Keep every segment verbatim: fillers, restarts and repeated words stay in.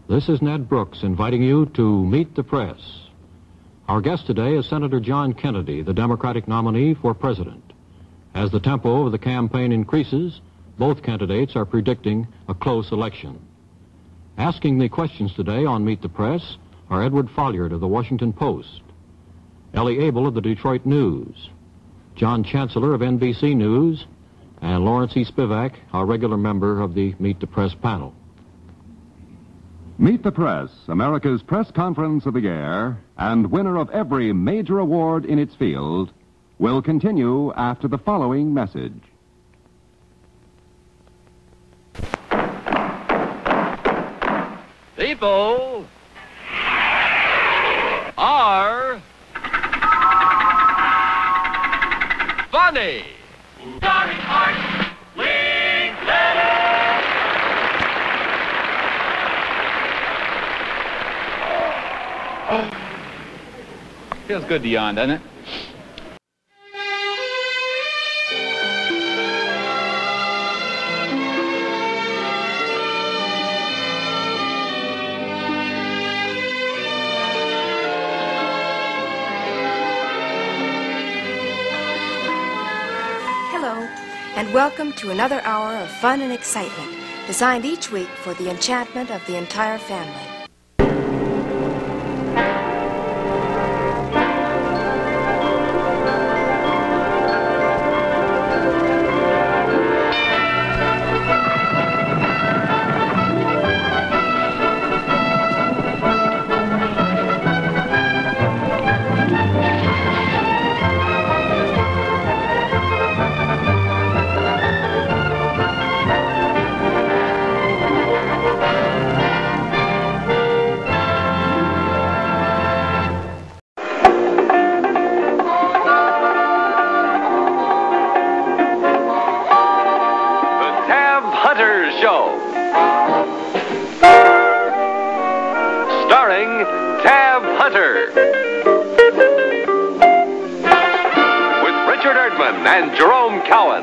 This is Ned Brooks inviting you to Meet the Press. Our guest today is Senator John Kennedy, the Democratic nominee for president. As the tempo of the campaign increases, both candidates are predicting a close election. Asking the questions today on Meet the Press are Edward Folliard of the Washington Post, Ellie Abel of the Detroit News, John Chancellor of N B C News, and Lawrence E. Spivak, our regular member of the Meet the Press panel. Meet the Press, America's press conference of the year, and winner of every major award in its field, will continue after the following message. People are funny. Starring Art Linkletter. Feels good to yawn, doesn't it? Hello, and welcome to another hour of fun and excitement, designed each week for the enchantment of the entire family. Starring Tab Hunter, with Richard Erdman and Jerome Cowan.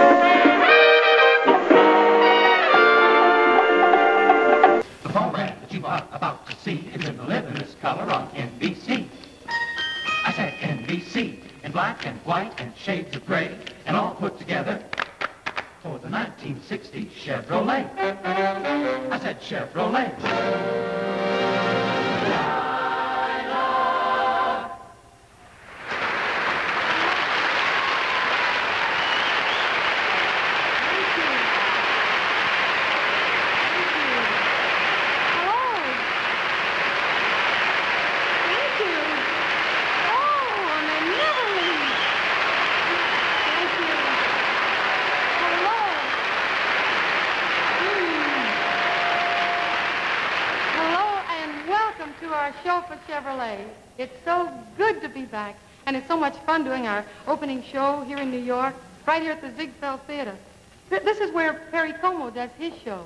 The program that you are about to see is in the luminous color on N B C. I said N B C, in black and white and shades of gray, and all put together for the nineteen sixty Chevrolet. I said Chevrolet. Show for Chevrolet. It's so good to be back, and it's so much fun doing our opening show here in New York, right here at the Ziegfeld Theater. This is where Perry Como does his show.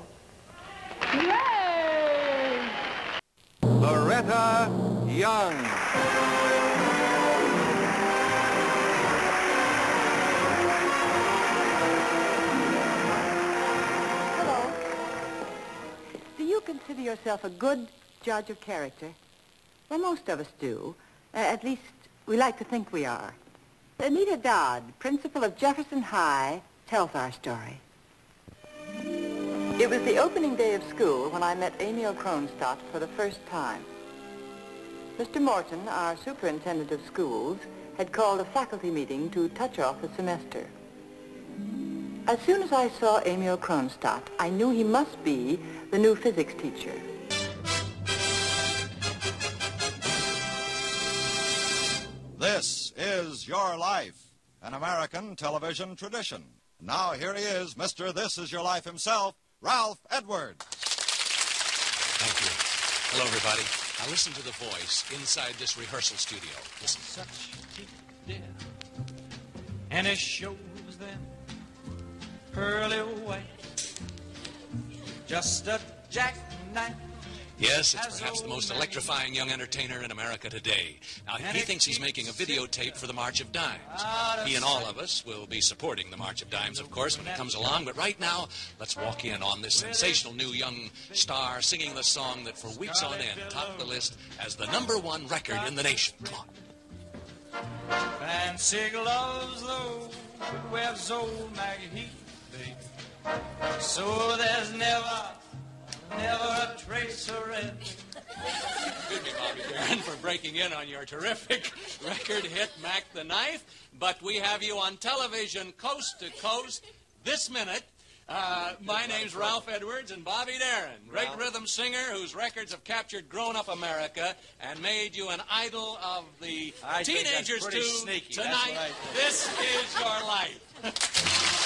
Yay! Loretta Young. Hello. Do you consider yourself a good judge of character? Well, most of us do. Uh, at least, we like to think we are. Anita Dodd, principal of Jefferson High, tells our story. It was the opening day of school when I met Emil Kronstadt for the first time. Mister Morton, our superintendent of schools, had called a faculty meeting to touch off the semester. As soon as I saw Emil Kronstadt, I knew he must be the new physics teacher. This is Your Life, an American television tradition. Now here he is, Mister This Is Your Life himself, Ralph Edwards. Thank you. Hello, everybody. Now listen to the voice inside this rehearsal studio. Listen. Such a deep dear, and it shows them pearly white, just a jackknife Yes, it's perhaps the most electrifying young entertainer in America today. Now, he thinks he's making a videotape for the March of Dimes. He and all of us will be supporting the March of Dimes, of course, when it comes along. But right now, let's walk in on this sensational new young star singing the song that for weeks on end topped the list as the number one record in the nation. Come on. Fancy gloves, though, wears old Maggie Heath, baby. So there's never... never a trace of red. Excuse me, Bobby Darin, for breaking in on your terrific record hit, Mac the Knife. But we have you on television coast to coast this minute. Uh, my name's Ralph Edwards and Bobby Darin, great Ralph. rhythm singer whose records have captured grown-up America and made you an idol of the I think that's teenagers pretty too. sneaky. That's Tonight, what I think. this is your life.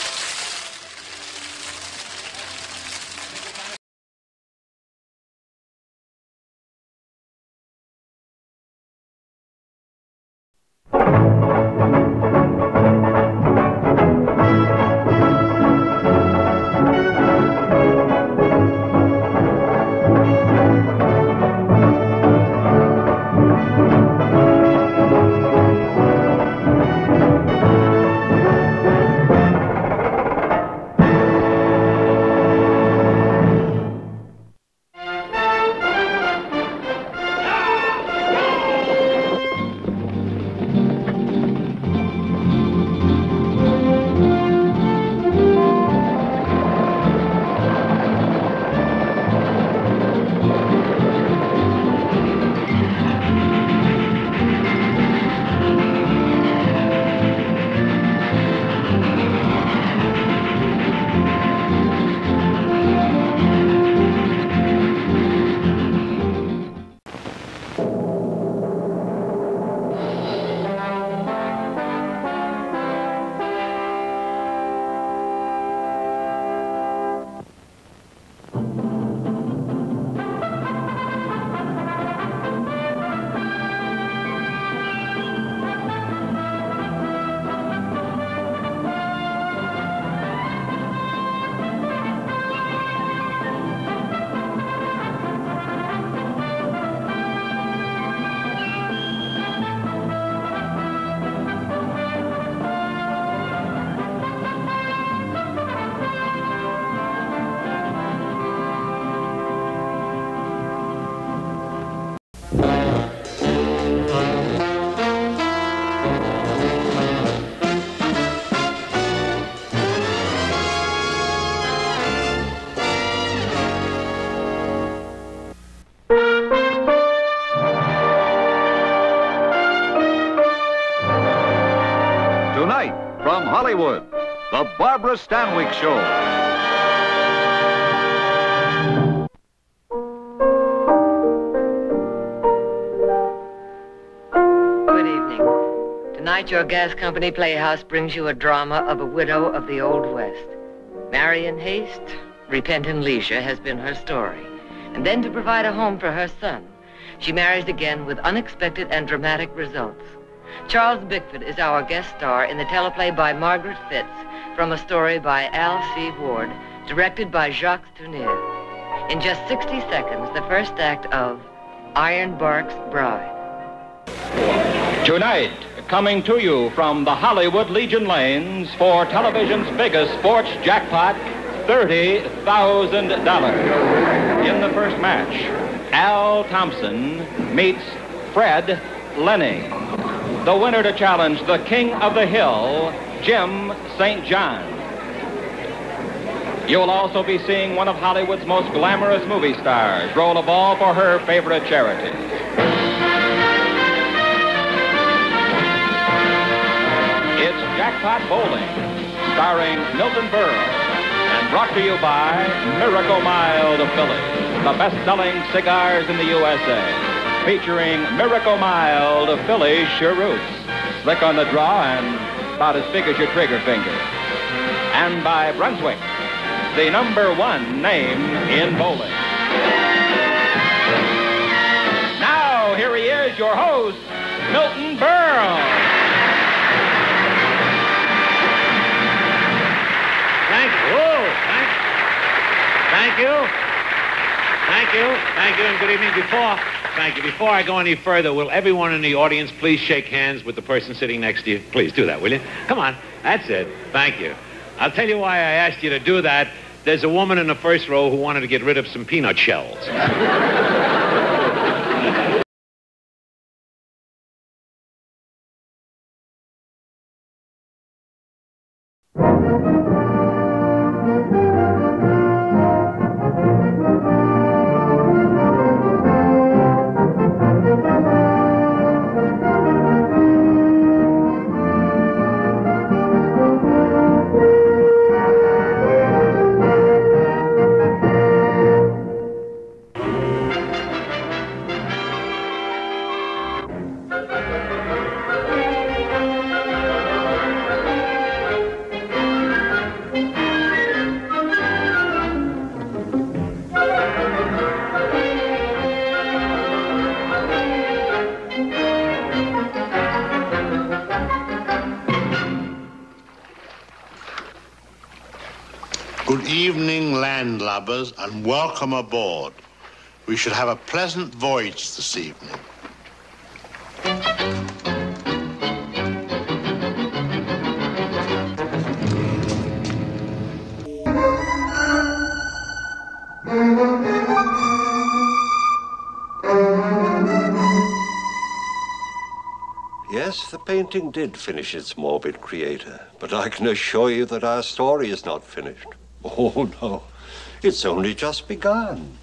From Hollywood, The Barbara Stanwyck Show. Good evening. Tonight, your gas company playhouse brings you a drama of a widow of the Old West. Marion Haste, Repentant Leisure, has been her story. And then to provide a home for her son, she marries again with unexpected and dramatic results. Charles Bickford is our guest star in the teleplay by Margaret Fitz from a story by Al C. Ward, directed by Jacques Tourneur. In just sixty seconds, the first act of Ironbark's Bride. Tonight, coming to you from the Hollywood Legion Lanes for television's biggest sports jackpot, thirty thousand dollars. In the first match, Al Thompson meets Fred Lenning. The winner to challenge the King of the Hill, Jim Saint John. You'll also be seeing one of Hollywood's most glamorous movie stars roll a ball for her favorite charity. It's Jackpot Bowling, starring Milton Berle, and brought to you by Miracle Mild of Philly, the best-selling cigars in the U S A. Featuring Miracle Mild of Philly cheroots, slick on the draw and about as big as your trigger finger. And by Brunswick, the number one name in bowling. Now, here he is, your host, Milton Berle. Thank you. Thank, thank you. Thank you. Thank you, and good evening. Before, thank you. Before I go any further, will everyone in the audience please shake hands with the person sitting next to you? Please do that, will you? Come on. That's it. Thank you. I'll tell you why I asked you to do that. There's a woman in the first row who wanted to get rid of some peanut shells. Good evening, landlubbers, and welcome aboard. We should have a pleasant voyage this evening. Yes, the painting did finish its morbid creator, but I can assure you that our story is not finished. Oh, no. It's only just begun.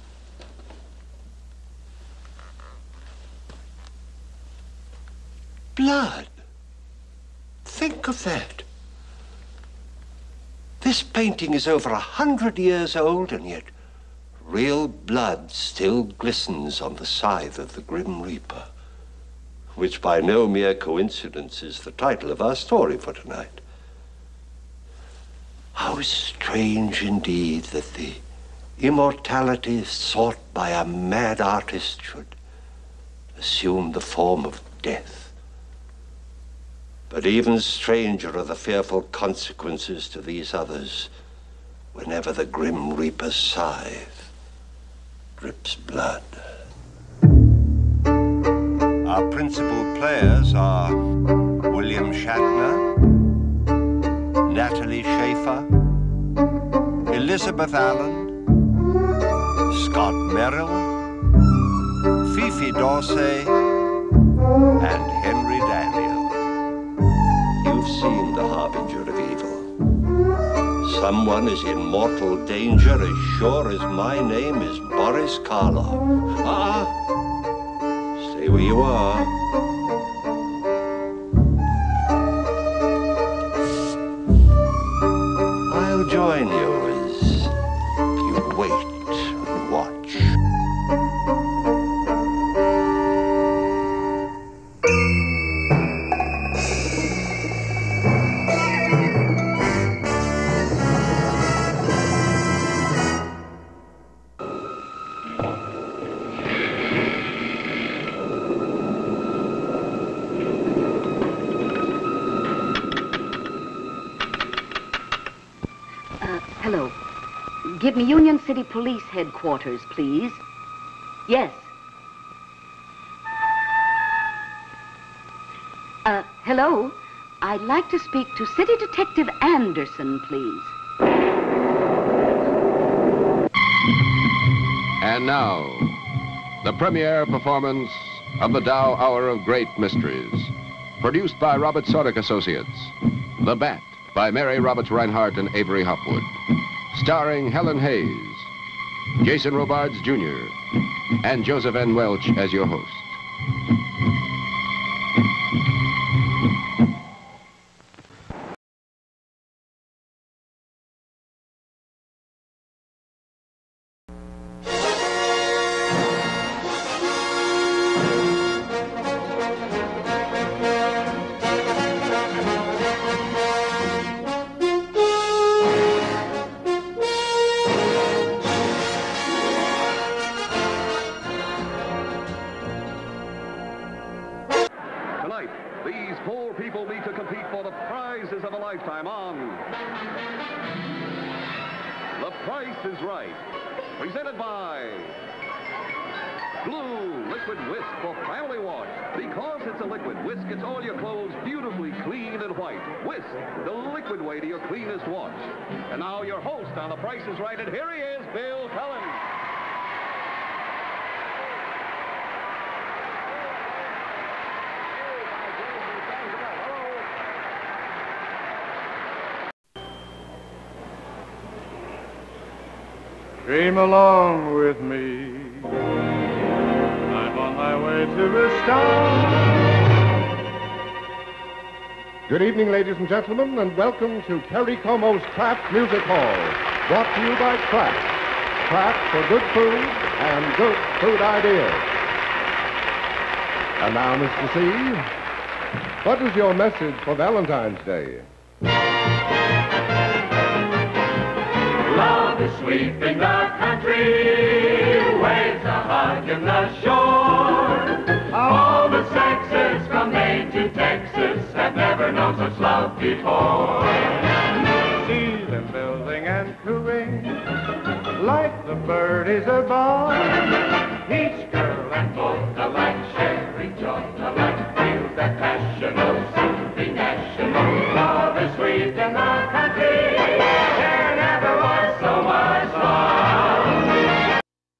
Blood. Think of that. This painting is over a hundred years old, and yet real blood still glistens on the scythe of the Grim Reaper, which by no mere coincidence is the title of our story for tonight. How strange indeed that the immortality sought by a mad artist should assume the form of death. But even stranger are the fearful consequences to these others whenever the Grim Reaper's scythe drips blood. Our principal players are William Shatner, Natalie Schaefer, Elizabeth Allen, Scott Merrill, Fifi Dorsey, and Henry Daniel. You've seen the harbinger of evil. Someone is in mortal danger as sure as my name is Boris Karloff. Ah, stay where you are. I'll join you as you wait and watch. Hello. Give me Union City Police Headquarters, please. Yes. Uh, hello. I'd like to speak to City Detective Anderson, please. And now, the premiere performance of the Dow Hour of Great Mysteries. Produced by Robert Sordick Associates. The Bat, by Mary Roberts Reinhardt and Avery Hopwood. Starring Helen Hayes, Jason Robards Junior, and Joseph N. Welch as your host. Tonight, these four people meet to compete for the prizes of a lifetime on The Price is Right. presented by Blue Liquid Whisk for family wash. Because it's a liquid, Whisk gets all your clothes beautifully clean and white. Whisk, the liquid way to your cleanest wash. And now your host on The Price is Right, and here he is, Bill Cullen. Dream along with me. I'm on my way to the stars. Good evening, ladies and gentlemen, and welcome to Kerry Como's Kraft Music Hall, brought to you by Kraft. Kraft for good food and good food ideas. And now, Mister C, what is your message for Valentine's Day? Love is sweeping the country, waves a hug in the shore. All the sexes from Maine to Texas have never known such love before. See them building and cooing like the birdies above. Each girl and both alike sharing joy alike feels that passion of soothing national. Love is sweet in the country. There never was so much love.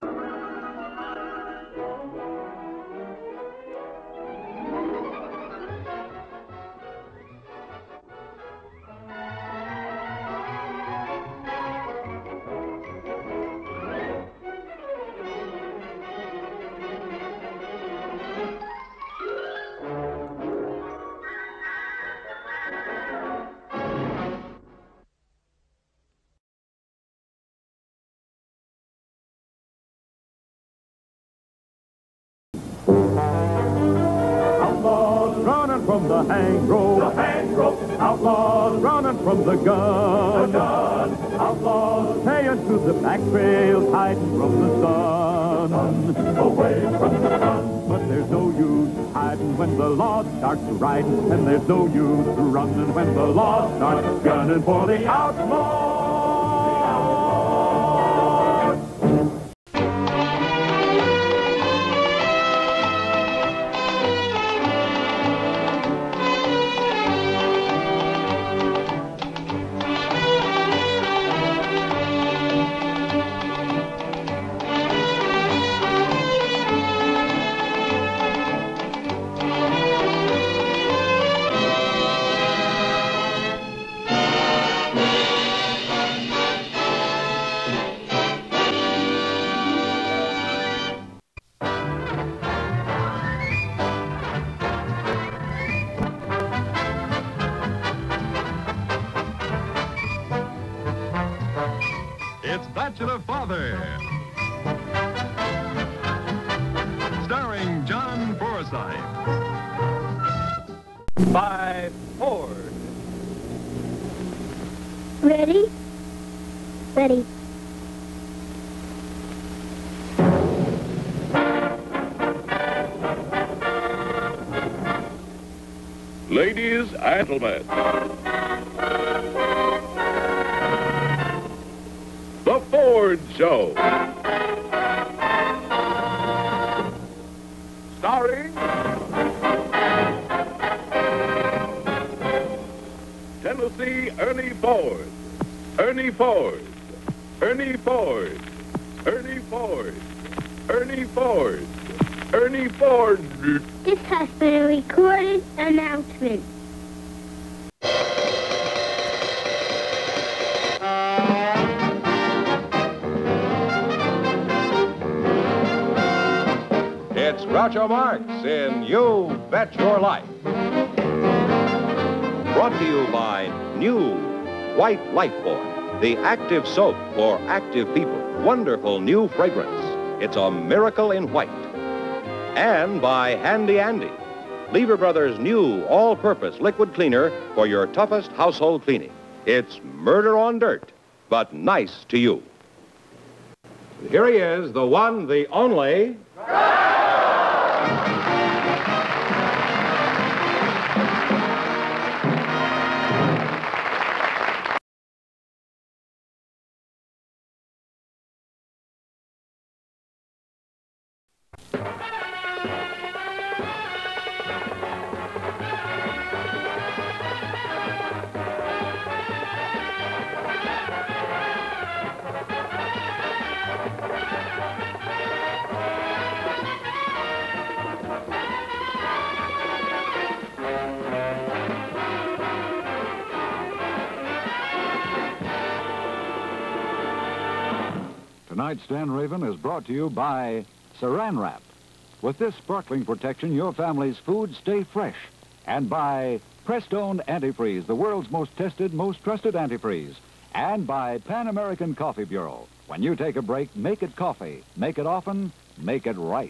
Outlaws running from the hang rope. The hang rope. Outlaws running from the gun. The gun. Outlaws staying to the back trails, hiding from the sun. sun. Away from the sun. But there's no use hiding when the law starts riding, and there's no use running when the law starts gunning for the outlaws. It's Bachelor Father, starring John Forsythe. Five, Ford. Ready? Ready. Ladies and gentlemen, The Ford Show. Starring Tennessee Ernie Ford. Ernie Ford. Ernie Ford. Ernie Ford. Ernie Ford. Ernie Ford. This has been a recorded announcement. It's Groucho Marx in You Bet Your Life. Brought to you by new White Lifebuoy, the active soap for active people. Wonderful new fragrance. It's a miracle in white. And by Handy Andy, Lever Brothers' new all-purpose liquid cleaner for your toughest household cleaning. It's murder on dirt, but nice to you. Here he is, the one, the only... tonight's Stan Raven is brought to you by Saran Wrap. With this sparkling protection, your family's foods stay fresh. And by Prestone Antifreeze, the world's most tested, most trusted antifreeze. And by Pan American Coffee Bureau. When you take a break, make it coffee. Make it often, make it right.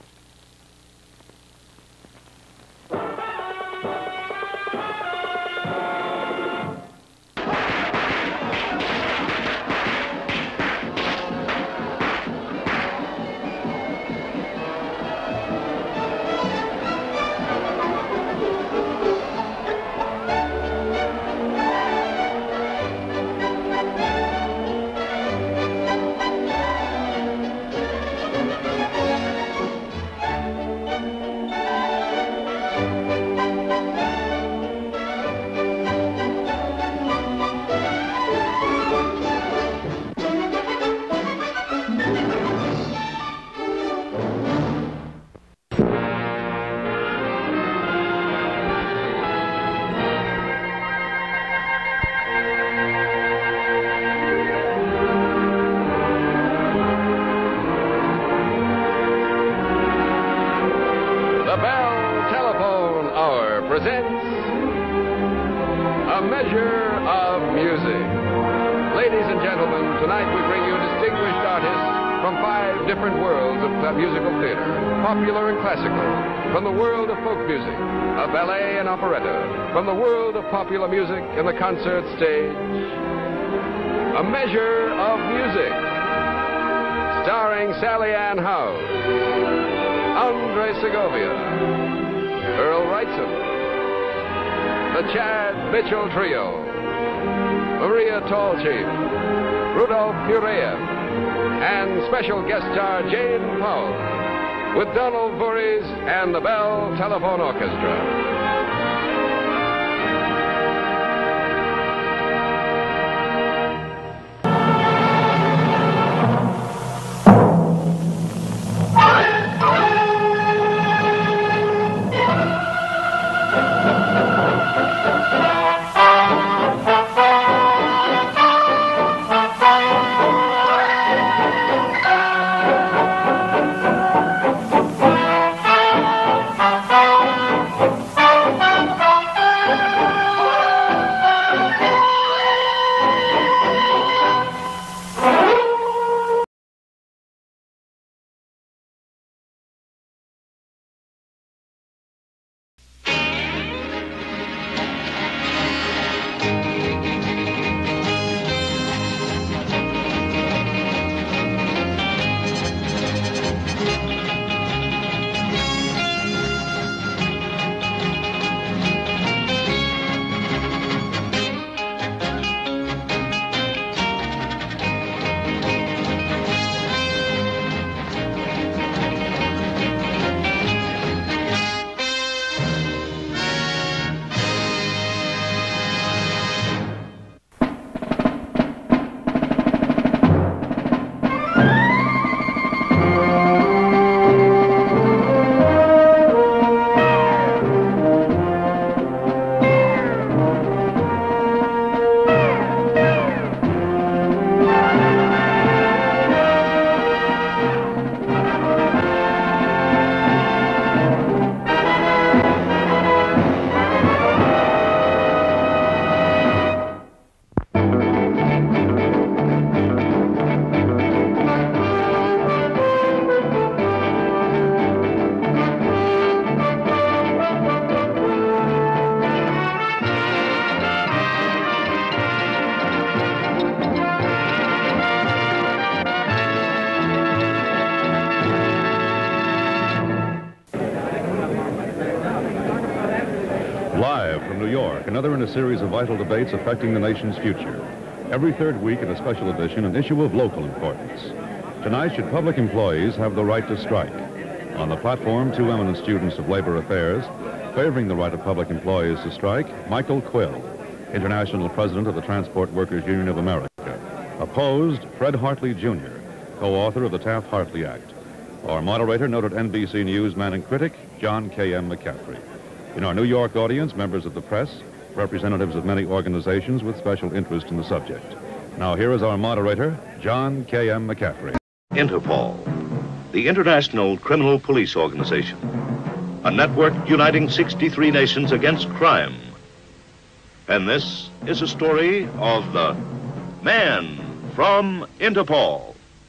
Presents A Measure of Music. Ladies and gentlemen, tonight we bring you distinguished artists from five different worlds of musical theater, popular and classical, from the world of folk music, of ballet and operetta, from the world of popular music and the concert stage. A Measure of Music, starring Sally Ann Howes, Andre Segovia, Earl Wrightson, the Chad Mitchell Trio, Maria Tallchief, Rudolph Nureyev, and special guest star Jane Powell, with Donald Voorhees and the Bell Telephone Orchestra. Live from New York, another in a series of vital debates affecting the nation's future. Every third week in a special edition, an issue of local importance. Tonight, should public employees have the right to strike? On the platform, two eminent students of labor affairs favoring the right of public employees to strike, Michael Quill, International President of the Transport Workers Union of America. Opposed, Fred Hartley, Junior, co-author of the Taft-Hartley Act. Our moderator, noted N B C News man and critic, John K M McCaffrey. In our New York audience, members of the press, representatives of many organizations with special interest in the subject. Now, here is our moderator, John K M McCaffrey. Interpol, the International Criminal Police Organization, a network uniting sixty-three nations against crime. And this is a story of the Man from Interpol.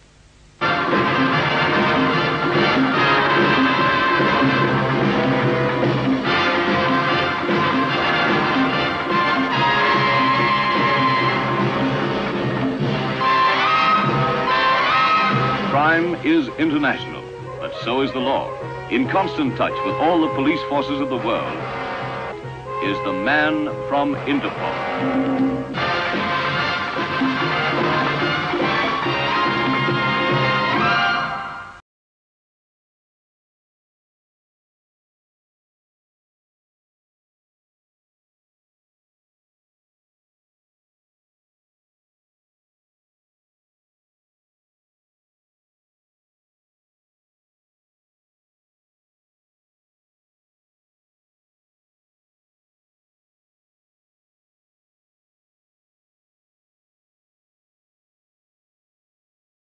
Crime is international, but so is the law. In constant touch with all the police forces of the world is the Man from Interpol.